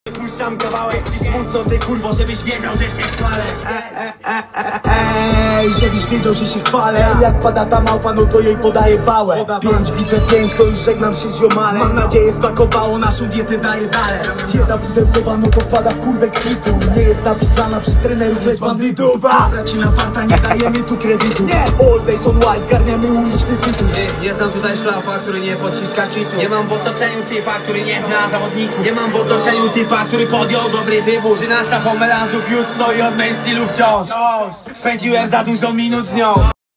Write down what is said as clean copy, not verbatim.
Puszczam kawałek, jest ci smutno, ty kurwo, żebyś wiedział, że się chwalę. Żebyś wiedział, że się chwalę. Jak pada ta małpa, no to jej podaję pałę. 5 bite 5, to już żegnam się z ziomalem. Mam nadzieję spakowało, naszą dietę daje dalej. Jedna pudełkowa, no to wpada w kurwę kwitu. Nie jest napisana przez trenerów, lecz bandytów. Bracina farta, nie dajemy tu kredytu. All days on white, garniamy uliczny tytuł. Nie znam tutaj szlafa, który nie pociska kitu. Nie mam w otoczeniu typa, który nie zna zawodników. Nie mam w otoczeniu typa, który podjął dobry wybór. 13 po melanżu fiut stoi od mej stylu wciąż. Spędziłem za dużo minut z nią.